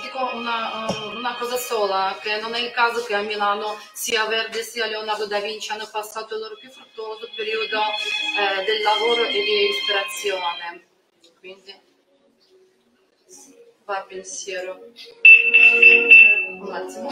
dico una cosa sola, che non è il caso che a Milano sia Verdi sia Leonardo da Vinci hanno passato il loro più fruttuoso periodo del lavoro e di ispirazione. Quindi va pensiero. Un attimo.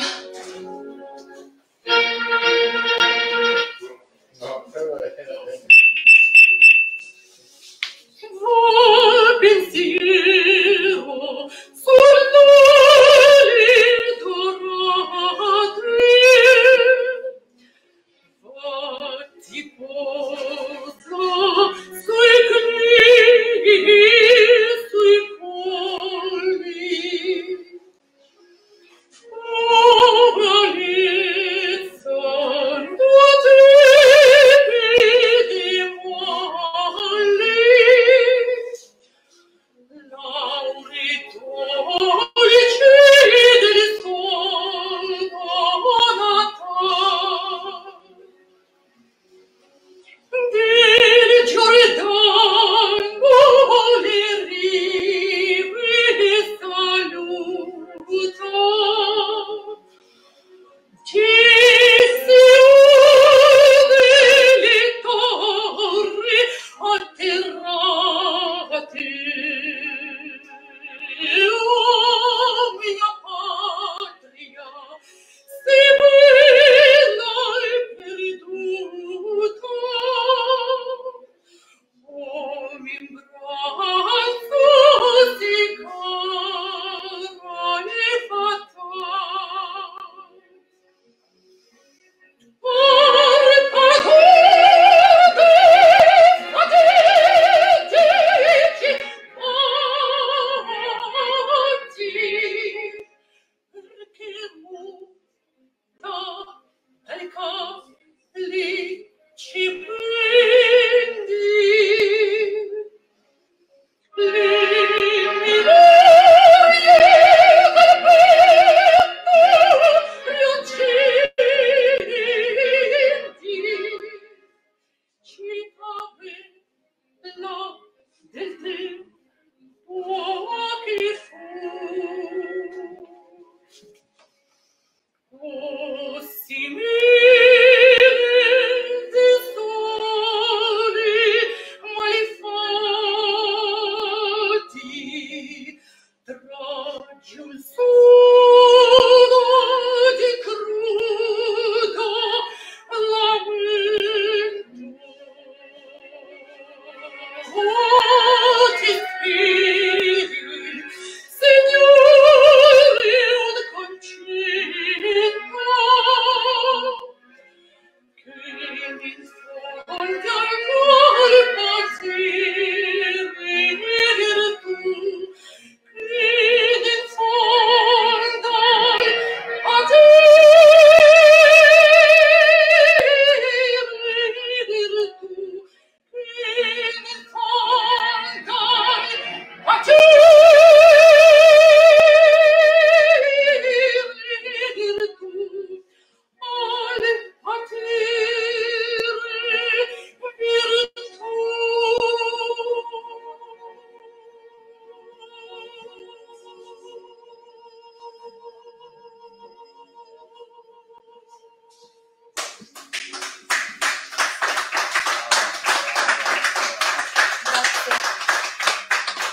Va pensiero sull'olio dorato, va ti posa sui crigli, sui colli.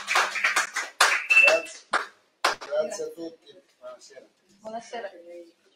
Grazie a tutti. Buonasera. Buonasera.